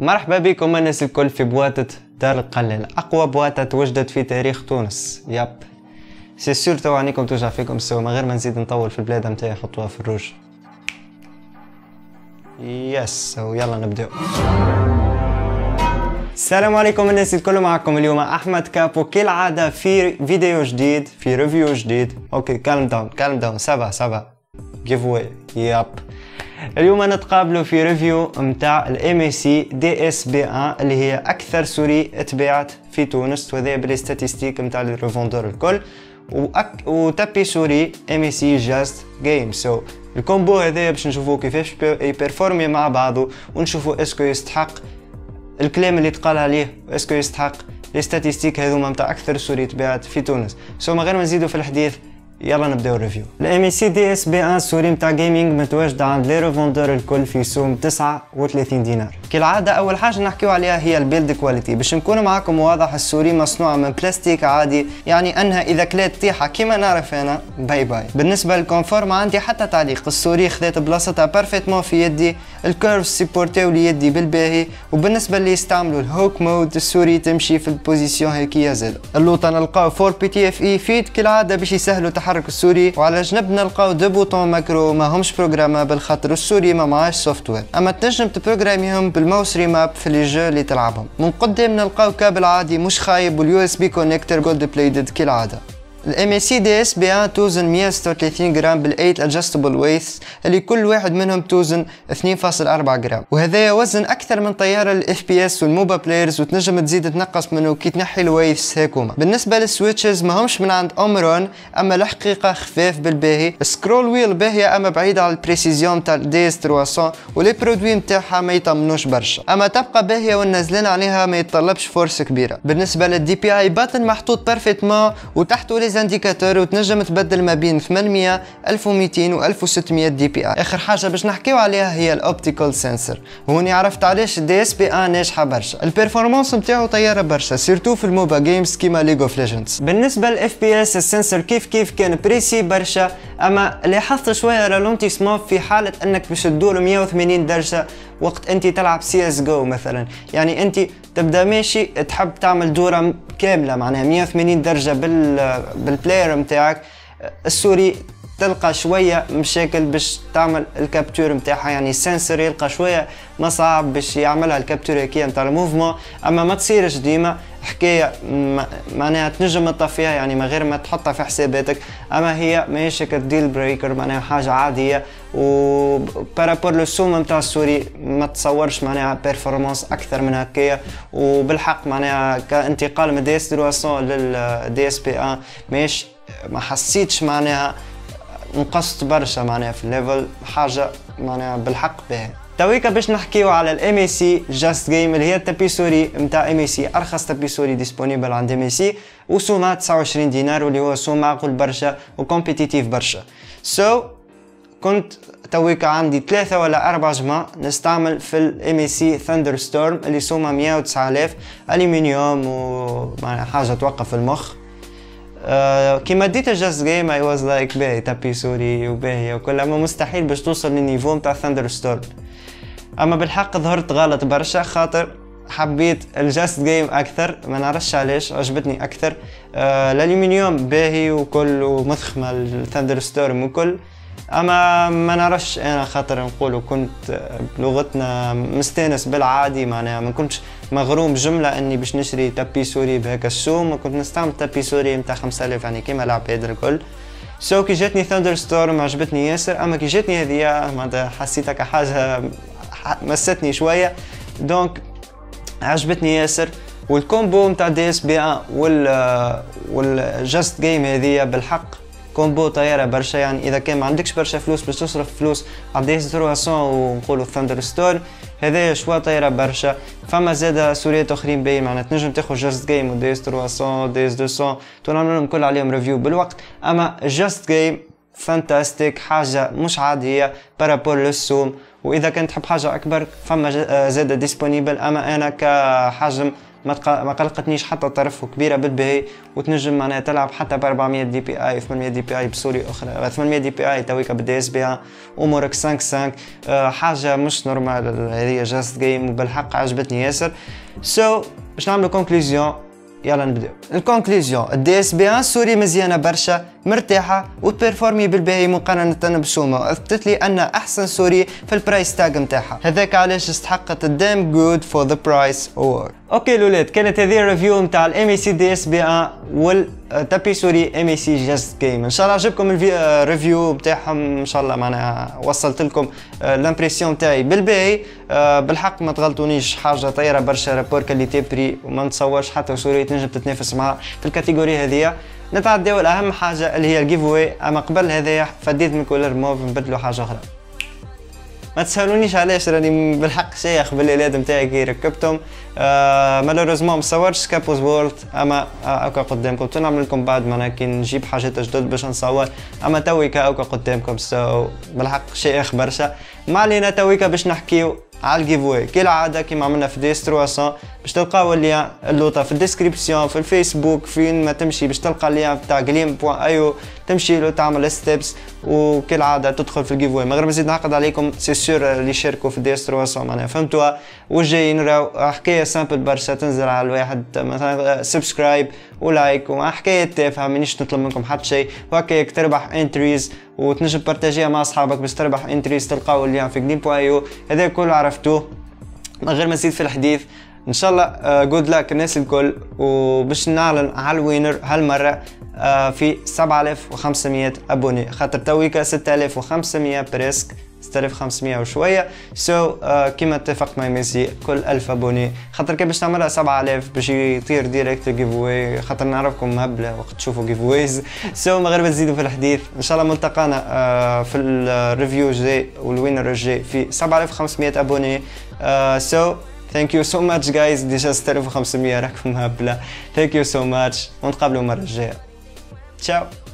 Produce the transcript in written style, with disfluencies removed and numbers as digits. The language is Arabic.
مرحبا بكم الناس الكل في بواتة دار القلال، أقوى بواتة توجدت في تاريخ تونس. ياب سي سور تو عنيكم توجع فيكم السوا، من غير ما نزيد نطول في البلاد متاعي حطوها في الروج. يس يلا نبداو. السلام عليكم الناس الكل، معكم اليوم احمد كابو كالعاده في فيديو جديد، في ريفيو جديد. اوكي كالم داون سافا جيف واي. ياب اليوم نتقابلوا في ريفيو متاع الام اي سي دي اس بي 1 اللي هي اكثر سوري اتباعت في تونس، وهذا بالستاتيستيك متاع الريفوندور الكل، وتابي سوري ام اي سي جاست جيم. سو الكومبو هذا باش نشوفوه كيفاش يبرفورمي مع بعضه، ونشوفوا اسكو يستحق الكلام اللي تقال عليه، اسكو يستحق لي ستاتيستيك هذوما متاع اكثر سوري تباعت في تونس. سو من غير ما نزيدوا في الحديث يلا نبداو الريفيو. الام اي سي دي اس بي 1 سوري متاع جيمنج متواجده عند لي ريفوندور الكل في سوم 39 دينار. كالعاده اول حاجه نحكيو عليها هي البيلد كواليتي. باش نكون معاكم واضح، السوري مصنوعه من بلاستيك عادي، يعني انها اذا كلات طيحه كيما نعرف انا باي باي. بالنسبه للكونفور ما عندي حتى تعليق، السوري خذات بلاصتها بارفيتمون في يدي، الكيرف سيبورتيو لي يدي بالباهي، وبالنسبه اللي يستعملوا الهوك مود السوري تمشي في البوزيسيون هيكيه زاد. اللوطه نلقاو 4 بي تي اف اي فيت كالعاده باش يسهلوا تحرك السوري، وعلى جنب نلقاو دو بوطون ماكرو ما همش بروغرامابل خاطر السوري ما معاش سوفت وير، اما تنجم تبروغراميهم بالماوس ريماب في لي جو اللي تلعبهم. من قدام نلقاو كابل عادي مش خايب، واليو اس بي كونيكتور جولد بليدد كالعاده. الام اي سي دي اس بي 1 توزن 136 جرام بال8 ادجستبل ويست اللي كل واحد منهم توزن 2.4 جرام، وهذا وزن اكثر من طياره الاف بي اس والموبا بلايرز، وتنجم تزيد تنقص منه كي تنحي الويفز هاكوما. بالنسبه للسويتشز ما همش من عند اومرون، اما الحقيقه خفاف بالباهي، سكرول ويل باهيه اما بعيده على البريسيزيون تاع الدي اس 300، ولي برودوي نتاعها ما يطمنوش برشا، اما تبقى باهيه والنازلين عليها ما يتطلبش فورس كبيره. بالنسبه للدي بي اي باتن محطوط بيرفيتمون، وتحته انديكاتور، وتنجم تبدل ما بين 800 1200 و 1600 دي بي اي. اخر حاجه باش نحكيو عليها هي الاوبتيكال سنسور، وهوني عرفت علاش الدي اس بي 1 ناجحه برشا. البيرفورمانس نتاعو طياره برشا، سيرتو في الموبا جيمز كيما ليج اوف ليجندز. بالنسبه للاف بي اس السنسور كيف كان بريسي برشا، اما لاحظت شويه رالونتيسمون في حاله انك باش تدور 180 درجه وقت انت تلعب سي اس جو مثلا. يعني انت تبدا ماشي تحب تعمل دوره كامله معناها 180 درجه بالبلاير نتاعك، السوري تلقى شويه مشاكل باش تعمل الكابتور نتاعها، يعني السنسور يلقى شويه مصعب باش يعملها الكابتور هكيه نتاع الموفمون، اما ما تصيرش ديما حكايه معناها تنجم تطفيها يعني من غير ما تحطها في حساباتك، اما هي ماهيش ديل بريكر، معناها حاجه عاديه. و بارابور لو سوم نتاع السوري ما تصورش معناها بيرفورمانس اكثر من هكايا، وبالحق معناها كانتقال من دي اس 300 للدي اس بي 1 ماهيش ما حسيتش معناها نقصت برشا معناها في الليفل، حاجه معناها بالحق باهي. تويكا باش نحكيو على الام اي سي جاست جيم اللي هي التابي سوري نتاع ام اي سي، ارخص تابي سوري ديسپونيبل عند ام اي سي، وسومها 29 دينار، واللي هو سوم معقول برشا وكومبيتيتيف برشا. كنت تويكا عندي 3 ولا 4 جماع نستعمل في الام اي سي ثاندر ستورم اللي سومها 109,000 الومنيوم، ومعناها حاجه توقف المخ. كيما ديت جاست جيم اي واز لايك باهي تابي سوري وباهيه وكل، اما مستحيل باش توصل للنيفو نتاع ثاندر ستورم. اما بالحق ظهرت غلط برشا خاطر حبيت الجاست جيم اكثر، ما نعرفش علاش عجبتني اكثر. الالومنيوم باهي وكل ومضخمه الثاندر ستورم وكل، اما ما نعرفش انا خاطر نقولوا كنت بلغتنا مستانس بالعادي، معناها ما كنتش مغروم جمله اني باش نشري تابي سوري بهكا السوم، كنت نستعمل تابي سوري نتاع 5000 يعني كيما العباد الكل. كي جاتني ثاندر ستورم عجبتني ياسر، اما كي جاتني هذيا معناتها حسيتها كحاجه مستني شويه، دونك عجبتني ياسر. والكومبو نتاع دي اس بي 1 والجاست جيم هذيا بالحق كومبو طياره برشا. يعني اذا كان ما عندكش برشا فلوس باش تصرف فلوس على دي اس 300 ونقولوا ثاندر ستورم، هذايا شوا طياره برشا. فما زاده سوريات اخرين باين معناها تنجم تاخذ جاست جيم ودي اس 300 دي اس 200 تنعملهم كل عليهم ريفيو بالوقت، اما جاست جيم فانتاستيك، حاجه مش عاديه بارابور للسوم. واذا كنت تحب حاجه اكبر فما زاده ديسپونيبل، اما انا كحجم ما قلقتنيش حتى طرف كبيره بالباهي، وتنجم معناها تلعب حتى ب 400 دي بي اي 800 دي بي اي بسوري اخرى 800 دي بي اي تويكا بالدي اس بها امورك 5 حاجه مش نورمال. هذه جاست جيم وبالحق عجبتني ياسر. باش نعملو كونكلوزيون، يلا نبداو. الكونكلوزيون الدي اس بي 1 سوري مزيانه برشا مرتاحه وتبيرفورمي بالباهي مقارنه بسوما، اثبتت لي ان احسن سوري في البرايس تاج نتاعها، هذاك علاش استحقت الدام جود فور ذا برايس اوورد. اوكي الولاد، كانت هذه الريفيو نتاع الام اي سي دي اس بي 1 والتابي سوري ام اي سي جاست جيم. ان شاء الله عجبكم الريفيو نتاعهم، ان شاء الله معناها وصلت لكم الامبريسيون نتاعي بالباهي. بالحق ما تغلطونيش، حاجه طايره برشا رابور كاليتي بري، وما نتصورش حتى سوري تنجم تتنافس معها في الكاتيجوري هذيا. نتعداو الاهم حاجه اللي هي الجيف واي، اما قبل هذايا فديت من كولر موف نبدلوا حاجه اخرى. ما تسالونيش علاش، راني بالحق شيخ بالولاد نتاعي كي ركبتهم. مالوريزمون ما صورتش كابوز وورلد، اما هكا قدامكم نعمل لكم بعد معناها كي نجيب حاجات جدد باش نصور، اما تويكا هكا قدامكم. بالحق شيخ برشا. ما علينا، تويكا باش نحكيو على الجيف واي كالعاده كيما عملنا في دي اس 300. باش تلقاو اللين اللوطه في الديسكريبسيون في الفيسبوك، فين ما تمشي باش تلقى اللين تاع gleam.io، تمشي له تعمل ستيبس وكالعاده تدخل في الجيف واي. من غير ما نزيد نعقد عليكم، سي سور اللي يشاركوا في دي اس 300 معناها فهمتوها. والجايين راهو حكايه سامبل برشا، تنزل على الواحد مثلا سبسكرايب ولايك وحكايه تافهه، مانيش نطلب منكم حتى شيء، وهكاك تربح انتريز وتنجم بارتاجيها مع اصحابك باش تربح انتريز. تلقاو اللين في gleam.io. هذا كله عرفتوه. من غير ما نزيد في الحديث، ان شاء الله جود لاك الناس الكل، وباش نعلن على الوينر هالمره في 7500 ابوني، خاطر تويكا 6500 بريسك 6500 وشويه. كيما اتفقت مع ميسي كل 1000 ابوني، خاطر كي باش تعملها 7000 باش يطير ديريكت جيف واي، خاطر نعرفكم مهبله وقت تشوفوا جيف ويز. من غير ما تزيدوا في الحديث، ان شاء الله ملتقانا في الريفيو الجاي والوينر الجاي في 7500 ابوني. Thank you so much guys. ديجا 6500 راكم مهبله. Thank you so much، ونتقابلوا المره الجايه. تشاو.